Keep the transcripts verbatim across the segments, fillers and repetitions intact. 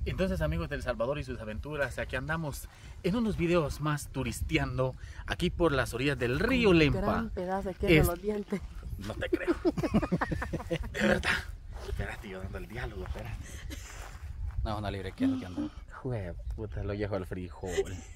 Entonces, amigos del Salvador y sus aventuras, aquí andamos en unos videos más turisteando aquí por las orillas del río Lempa. Gran pedazo de es... los dientes. No te creo. De verdad. Espérate, yo dando el diálogo, espérate. No, una libre que ando. Jue puta, lo llevo al frijol.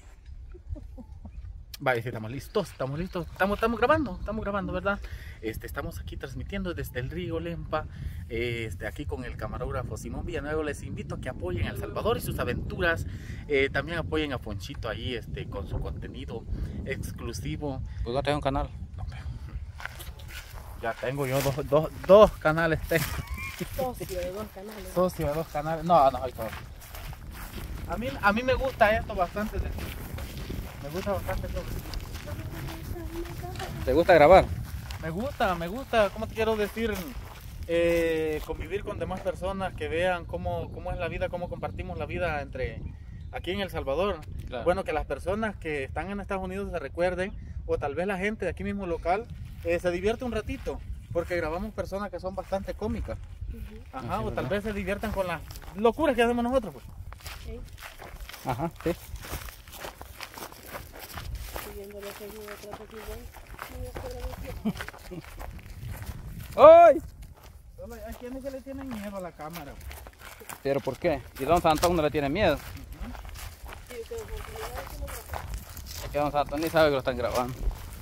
Vale, si estamos listos, estamos listos, estamos, estamos grabando, estamos grabando, ¿verdad? Este, estamos aquí transmitiendo desde el río Lempa, este, aquí con el camarógrafo Simón Villanueva. Les invito a que apoyen a El Salvador y sus aventuras, eh, también apoyen a Ponchito ahí, este, con su contenido exclusivo. ¿Pues no tengo un canal? No, pero ya tengo yo dos, dos, dos canales, tengo. Socio de dos canales. Socio de dos canales, no, no, hay todo. A mí, a mí me gusta esto bastante, de... me gusta bastante esto. ¿Te gusta grabar? Me gusta, me gusta, ¿cómo te quiero decir? Eh, convivir con demás personas que vean cómo, cómo es la vida, cómo compartimos la vida entre aquí en El Salvador. Claro. Bueno, que las personas que están en Estados Unidos se recuerden, o tal vez la gente de aquí mismo local eh, se divierte un ratito, porque grabamos personas que son bastante cómicas. Uh-huh. Ajá, sí, o tal vez se diviertan con las locuras que hacemos nosotros, pues. Sí. Ajá, sí. ¡Ay! Hay quienes que le tienen miedo a la cámara. ¿Pero por qué? ¿Y don Santón no le tiene miedo? Uh-huh. Es que don Santón ni sabe que lo están grabando.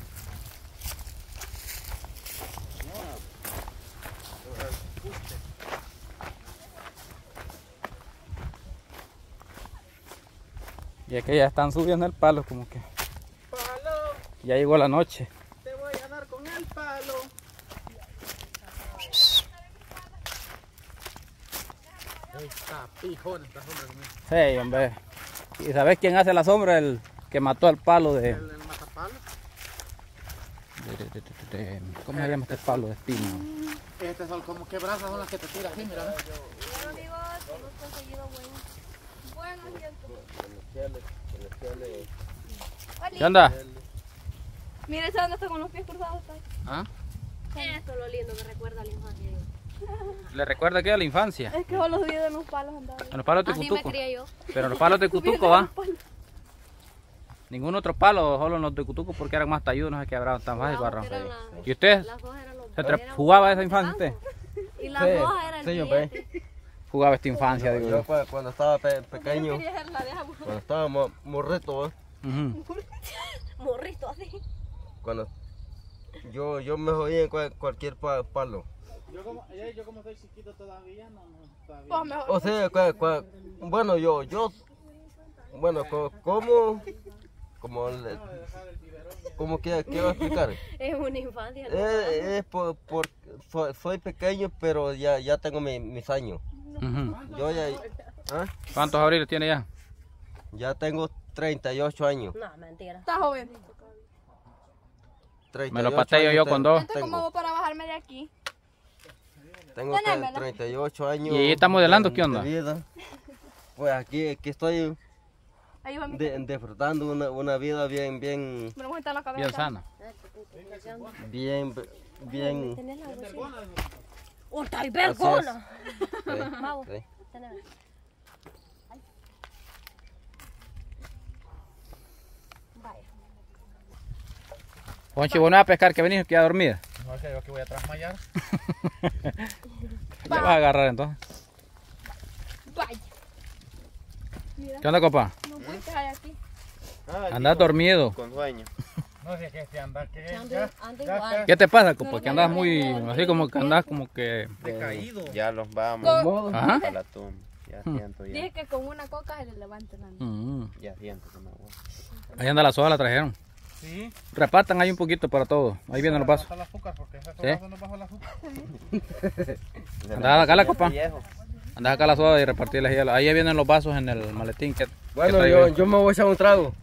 Y es que ya están subiendo el palo, como que palo, ya llegó la noche. Te voy a dar con el palo. Está pijón esta sombra conmigo. Sí, hombre. ¿Y sabes quién hace la sombra? El que mató al palo de... ¿El, el matapalo? De, de, de, de, de, ¿Cómo se llama este palo de espino? Estas son como que brasas son las que te tiras así, mira. Bueno, amigos, hemos conseguido buen, buen asiento. ¿Qué onda? Mire, ¿sabes dónde está con los pies cruzados? ¿Ah? Esto es lo lindo que recuerda a la infancia. ¿Le recuerda qué a la infancia? Es que solo los videos de los palos andaban. En los palos de Así Cutuco. me crié yo. Pero en los palos de Cutuco, ¿va? Ningún otro palo, solo en los de Cutuco porque eran más talludos, no sé qué habrán tan fácil para arrancar. ¿Y usted? Las dos eran los ¿Se jugaba esa infancia usted? Y las sí, dos eran sí, yo jugaba esta infancia, digo yo. Yo cuando estaba pe pequeño, cuando estaba mo morrito, ¿eh? Uh-huh. Morrito así. Cuando yo, yo me jodía en cual, cualquier pa palo. Yo como, yo como soy chiquito todavía, no, no todavía. O sea, cua, cua, bueno, yo, yo, bueno, co como, como, le, como que, ¿qué voy a explicar? Es una infancia. ¿No? Es, es por, por soy, soy pequeño, pero ya, ya tengo mi, mis años. Uh-huh. Yo ya, ¿ah? ¿Cuántos abriles tiene ya? Ya tengo treinta y ocho años. No, mentira. Está joven. Me lo pateo yo con dos. Entonces, ¿cómo hago para bajarme de aquí? Tengo treinta y ocho años. ¿Y ahí está modelando qué onda? Vida. Pues aquí, aquí estoy de, disfrutando una, una vida bien, bien, bien sana. Bien, bien. ¡Oh, está vergona! Sí, Ponchi, ¿vos no vas a pescar que venís que a dormir? No, es que yo aquí voy a trasmayar. ¿Qué vas a agarrar entonces? Vaya. ¿Qué onda, copa? No puedes quedar aquí. Ah, andás dormido. Con sueño. No sé qué es que anda, que ya, ya, ¿Qué te pasa, copa? Que andas muy, así como que andas como que... decaído. Ya los vamos ¿Ah? a la tumba. Ya siento ya. Dije que con una coca se le levanta la Mm. Ya siento que me voy. Ahí anda la soda, la trajeron. Sí. Repartan ahí un poquito para todos. Ahí vienen los vasos. El azúcar, porque ese ¿Sí? no bajo el azúcar. Andás acá la copa. Andás acá la soda y repartirles ahí. Ahí vienen los vasos en el maletín. Que, bueno, que yo, yo me voy a echar un trago.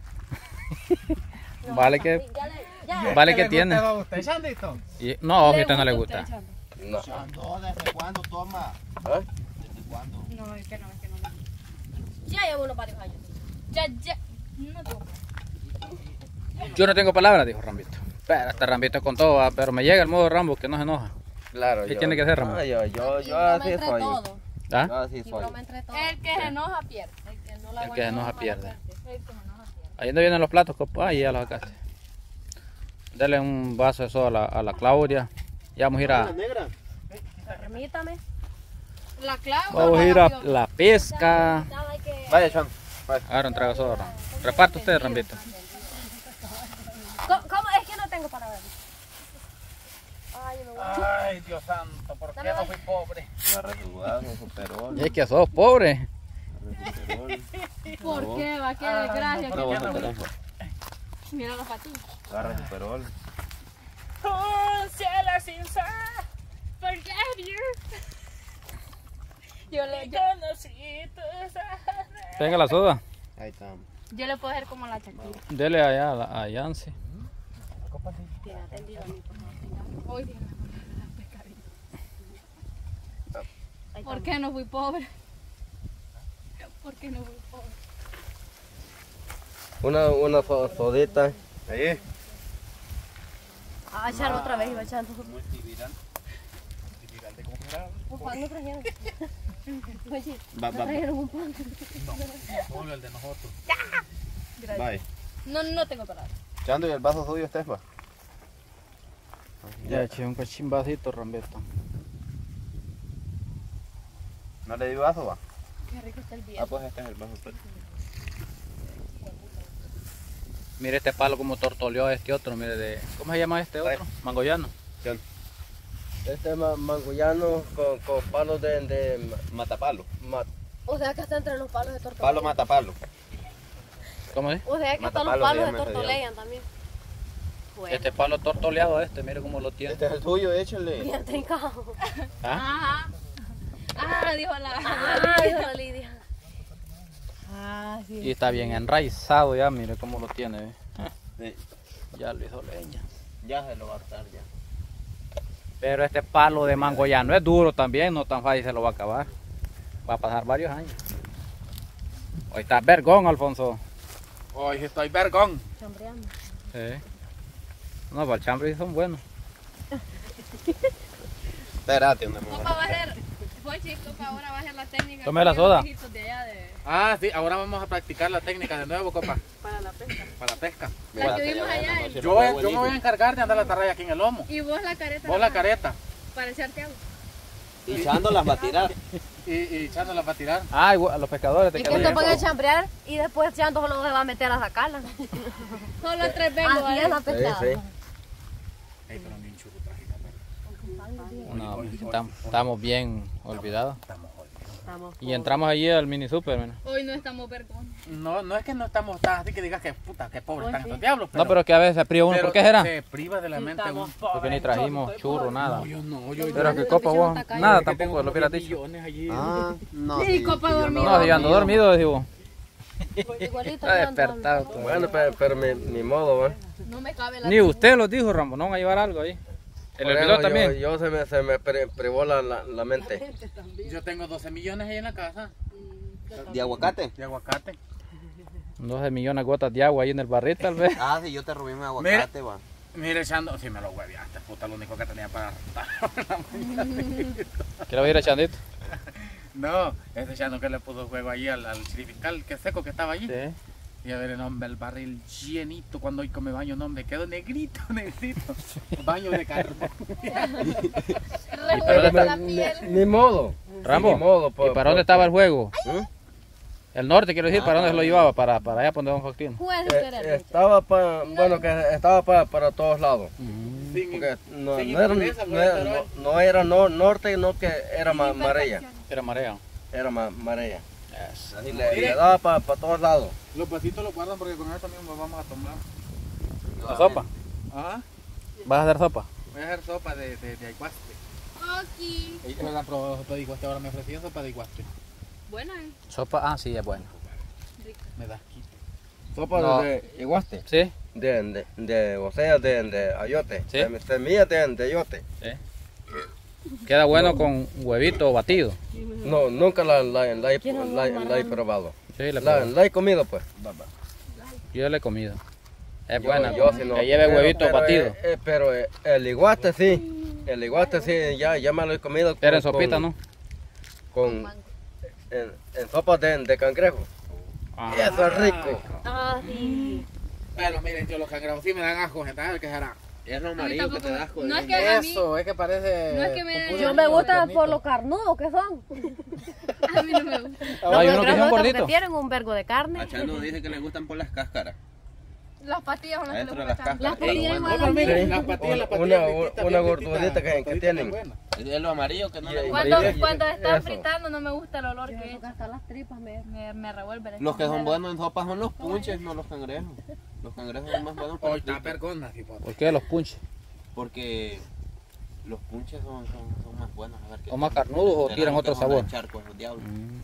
Vale que... Vale que tiene. ¿Te va a usted, Chandito? Y, no, a usted no le gusta. No. Chando, ¿desde cuándo toma? ¿Ah? ¿Desde cuándo? No, es que no, es que no. Ya llevo unos varios años. Ya, ya. No tengo. Yo no tengo palabras, dijo Rambito. Pero este Rambito es con todo, ¿va? Pero me llega el modo Rambo que no se enoja. Claro, ¿Qué yo, tiene que hacer, Ramón? Ah, yo, yo, yo Yo me así entre soy. todo. ¿Ah? Ah, sí, Y soy. broma entre todos. El que se enoja pierde. El que no la El aguanta que se enoja no pierde. El que se enoja pierde. Ahí donde vienen los platos, compa. Ahí ya los sacaste. Dale un vaso de eso a la, a la Claudia. Ya vamos a ir a, Permítame. La clave. vamos a, ir a la pesca. Nada, hay que... Vaya, Chan. Vaya. Agarra un trago de soda, Rambo. Reparte usted, Rambito. ¿Cómo, cómo? Es que no tengo para ver. Ay, me voy. Ay, Dios santo, ¿por qué no fui pobre? Agarra tu vaso, su perol. Y es que sos pobre. Agarra tu perol. ¿Por qué? Va, qué desgracia. No, que vos tengo. no tenés. Mira los patines. Agarra su perol. Oh, cielo sin ser, forgive you. Yo le, yo, Venga la soda. Ahí está. yo le puedo hacer como la Shakira. Dele allá a, la- a Yancy. Tiene atendido a mí, por favor. Hoy día Ahí ¿por está. qué no fui pobre? ¿Por qué no fui pobre? Una, una so- sodita. Ahí. Ah, echarlo otra vez, iba echando. Un pan no trajeron. Oye, Va, no va, trajeron un pan. Solo el de nosotros. Bye. No, no tengo palabras. Chando, ¿y el vaso suyo, Estefa? Ya eché un cachín vasito, Rambito. ¿No le di vaso, va? Qué rico está el Ah, viento. pues este es el vaso. pues. Mire este palo como tortoleó a este otro, mire de... ¿Cómo se llama este otro? Mangoyano. Este es ma- mangoyano con, con palos de, de matapalo. Ma- O sea que está entre los palos de tortoleyan. palo matapalo. ¿Cómo es? O sea que están los Matapalos, palos de dígame, tortoleyan también. Bueno, Este palo tortoleado este, mire cómo lo tiene. Este es el tuyo, échale. bien trincado. ¿Ah? Ajá. Ah, dijo la. Ah, dijo la Lidia. Ah, sí. Y está bien enraizado ya, mire cómo lo tiene. ¿ve? Sí, Ya lo hizo leña. ya se lo va a estar ya. Pero este palo de mangoyano es duro también, no tan fácil se lo va a acabar. Va a pasar varios años. Hoy está vergón, Alfonso. Hoy estoy vergón. Chambreando. Sí. No, para el chambre son buenos. Espérate, una Copa mujer. va a hacer. Fue chico, ahora va a hacer la técnica. Tome la con los soda. viejitos de allá de- Ah, sí, ahora vamos a practicar la técnica de nuevo, copa, para la pesca. para la pesca. La que vimos allá. el- Yo, yo me voy a encargar de andar la tarraya aquí en el lomo. Y vos la careta. Vos la careta Para echarte agua. Y Chando las va a tirar. y, y echándola para tirar. Ah, igual, a los pescadores te Y que quedan te bien. pongan a chambrear y después Chando solo se va a meter a sacarla. Solo tres veces. Así es la pescada. Sí, sí. Ey, pero bien chulo trajiste, pero No, estamos, estamos bien olvidados. estamos jodidos. Estamos Y entramos allí al mini super, mira. Hoy no estamos vergón. No, no es que no estamos tan así que digas que puta, que pobres Pues están sí. estos diablos, pero, No, pero que a veces se priva uno. pero ¿Por qué será? se priva de la mente estamos uno. Porque ni trajimos churro, nada. No, yo no, yo, Pero yo- que copa vos, tacaño. nada que tengo tampoco, lo unos hubieras diez dicho. millones allí. Ah, no. Sí, copa dormido. No, si ando dormido, digo. Igualito Está que Chando. despertado. todo. Bueno, pero, pero mi, ni modo, ¿va? No me cabe la. Ni usted lo dijo, Rambo, no van a llevar algo ahí. El Por olvidó eso también. Yo, yo se me, se me pri- privó la, la, la mente. Yo tengo doce millones ahí en la casa ¿De aguacate? de aguacate. doce millones de gotas de agua ahí en el barril, tal vez. Ah, sí, yo te robé mi aguacate, va. Mire, echando, si me lo hueveaste, puta, lo único que tenía para ¿Qué le va a ir echandito? No, ese echando que le puso juego ahí al, al fiscal, que seco que estaba allí. Sí. Y a ver el hombre, el barril llenito cuando hoy come baño, no, hombre, quedó negrito, negrito. Baño de carbón. Revuelve la piel. Ni modo. Rambo, Ni modo, ¿y por- para dónde por- estaba el juego? ¿Mm? El norte, quiero decir, ¿para dónde se lo llevaba? Para, para allá, donde Don Faustino. Juez Eh, diferente. estaba para, bueno, que estaba para, para todos lados. Sin, Porque no, sin no era, impureza, no, era, no, no era no- norte, no que era ma, marea. Era marea. Era ma, marea. Yes. Así le, le daba para todos lados. Los vasitos los guardan porque con eso también nos vamos a tomar. ¿La sopa? Ajá. ¿Vas a hacer sopa? Voy a hacer sopa de, de, de aguaste. Aquí. Ellos me han probado sopa de aguaste, ahora me ofrecían sopa de aguaste. Buena, eh. Sopa, ah, sí, es bueno. Me da quito. Sopa No. de, de iguaste. ¿Sí? De, de, de, o sea, de, de ayote. Sí. De semillas de, de ayote. Queda bueno con huevito batido. No, nunca la, la, la, he- la, la he probado. Sí, le La, probé. la he comido, pues. Yo le he comido. Es Yo- buena, yo sí no. que lleve Pero- huevito pero, batido. eh, eh, pero eh, el iguaste sí. El iguaste sí, ya, ya me lo he comido. Era en con- sopita, con- ¿no? con en, en sopa de, de cangrejo. Ah. Eso es rico. Ah, sí. Pero miren, yo los cangrejos sí me dan asco, gente, ¿qué será? Es lo amarillo que te da asco. No es de- que a mí, Eso, es que parece... no es que me con dé- puro Yo me niño gusta tiernito. por lo carnudo que son. a mí no me gusta. No, hay uno que son Porque gorditos. tienen un vergo de carne. A Chano dice que le gustan por las cáscaras. Las pastillas son las que Adentro le de las gustan. cáscaras. Las pastillas Pero igual No, a pero mí. miren, Sí. las patillas, las Una- patillas una- fritas, una bien gordurita fritas, que- que fritas tienen. buenas. Es lo amarillo que no le Y- gusta. Cuando, Eso. cuando están Eso. fritando no me gusta el olor que Yo es. hasta las tripas me... Me, me revuelve. el Los que son estómago. buenos en sopa son los punches, no los cangrejos. Los cangrejos son más buenos para Hoy el está pico, pergona, tipo. ¿Por qué los punches? porque los punches son, son, son más buenos. A ver, ¿qué ¿O más tal? carnudos o Serán tiran que otro van a sabor? echar con los diablos.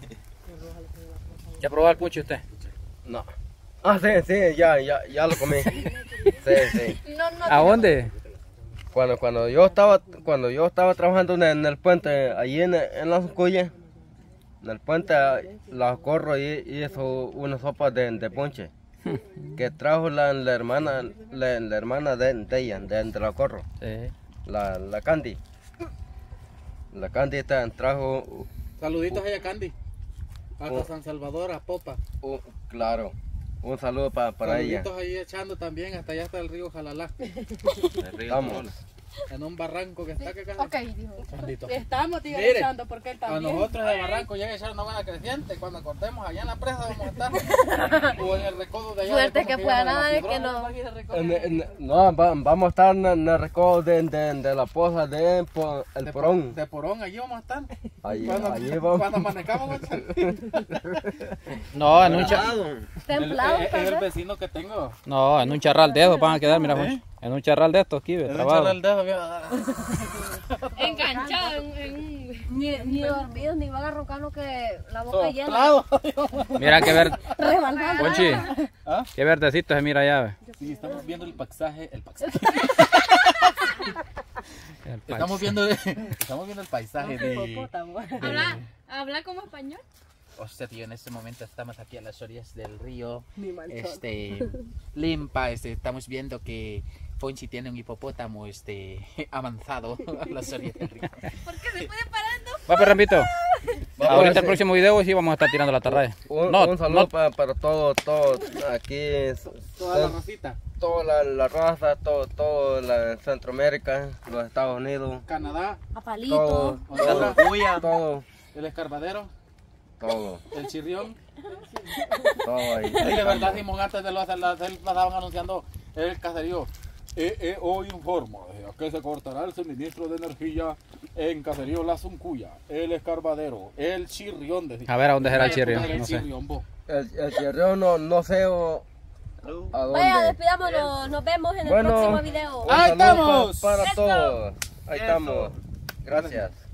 ¿Ya probó el punche usted? No. Ah, sí, sí, ya, ya, ya lo comí. Sí, sí. No, no. ¿A dónde? Cuando, cuando yo estaba, cuando yo estaba trabajando en, en el puente, allí en, en la Sucuya, en el puente, la corro y hizo una sopa de, de ponche que trajo la, la hermana, la, la hermana de, de ella, de, de la corro, Sí. la, la Candy. La Candy está- trajo, Saluditos a ella, Candy. Hasta Oh. San Salvador, a Popa. uh, claro, un saludo pa- para ella. Saluditos ahí echando también, hasta allá hasta el río Jalalá. De río Vamos. Torola. En un barranco que está que acá. Ok, dijo. Bendito. Estamos Mire, echando porque él A también. nosotros el barranco llega a echar una buena creciente. Cuando cortemos allá en la presa vamos a estar. O en el recodo de allá. Suerte de cómo que se fue llama, nada la de que Fidrona. no... En- en- no, va- vamos a estar en, en el recodo de, de, de la poza de po- el De porón. De porón, allí vamos a estar. Allí, Cuando, allí vamos. cuando amanezcamos, vamos a estar. No, en un, cha- Templado, Es tal el vez. vecino que tengo. no, en un charral de estos van a quedar, mira, ¿Eh? Juancho. En un charral de estos aquí, ve, Es un trabado. charral de dedo, mira. Enganchado en, en un. Ni, ni dormidos, ni van a roncar lo que la boca llena. Soplado. Mira qué ver, Rebalando. Juanchi, ¿Ah? qué verdecito se mira allá, ve. Sí, estamos viendo el paisaje. El paisaje. El Estamos viendo, estamos viendo el paisaje de... Habla, habla como español. Hostia, tío, en este momento estamos aquí a las orillas del río. Este, Limpa, este, estamos viendo que Fonchi tiene un hipopótamo, este, avanzado a las orillas del río. ¿Por qué se puede parando? Va, perrambito. Ahorita sí. el próximo video sí vamos a estar tirando la atarraya. Un, No, un saludo no, pa- para todo, todo, aquí, s- Toda la s- rosita. toda la, la raza, todo, todo la Centroamérica, los Estados Unidos, Canadá, A todo, palito. todo, Honduras, todo, el escarbadero, todo, el chirrión. todo ahí. Y de verdad, Simón, antes de lo hacer, la hacer, estaban anunciando el caserío. E E O informa de que se cortará el suministro de energía en Caserío La Zuncuya, el escarbadero, el chirrión. De... a ver a dónde será el chirrión, El no sé. chirrión, bo. El, el chirrión no, no sé o- a dónde. Vaya, despidámonos. Nos vemos en el Bueno. próximo video. Un ¡Ahí saludo pa- estamos! para Eso. todos. Ahí Eso. estamos. Gracias.